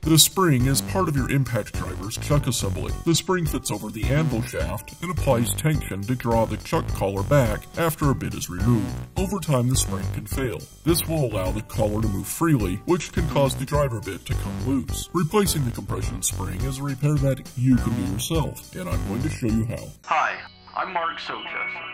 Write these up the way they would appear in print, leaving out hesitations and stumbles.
The spring is part of your impact driver's chuck assembly. The spring fits over the anvil shaft and applies tension to draw the chuck collar back after a bit is removed. Over time, the spring can fail. This will allow the collar to move freely, which can cause the driver bit to come loose. Replacing the compression spring is a repair that you can do yourself, and I'm going to show you how. Hi, I'm Mark Socha.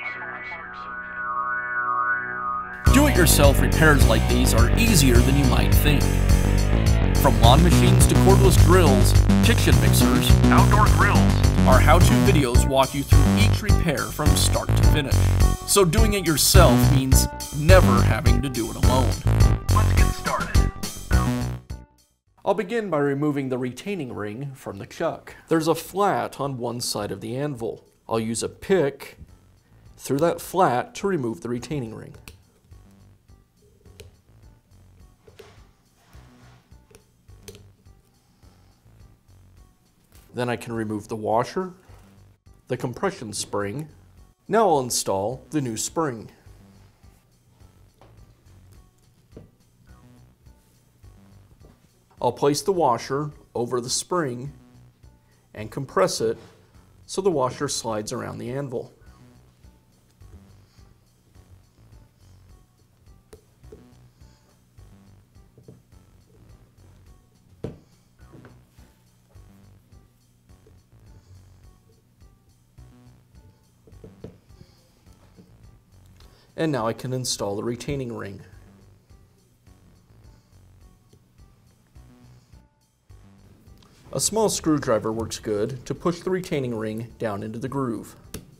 Do-it-yourself repairs like these are easier than you might think. From lawn machines to cordless drills, kitchen mixers, Outdoor grills. our how-to videos walk you through each repair from start to finish. So doing it yourself means never having to do it alone. Let's get started. I'll begin by removing the retaining ring from the chuck. There's a flat on one side of the anvil. I'll use a pick through that flat to remove the retaining ring. Then I can remove the washer, the compression spring. Now I'll install the new spring. I'll place the washer over the spring and compress it so the washer slides around the anvil. And now I can install the retaining ring. A small screwdriver works good to push the retaining ring down into the groove.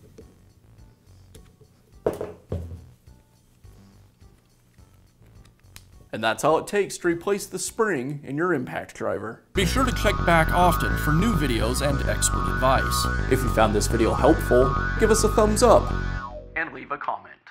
And that's all it takes to replace the spring in your impact driver. Be sure to check back often for new videos and expert advice. If you found this video helpful, give us a thumbs up And leave a comment.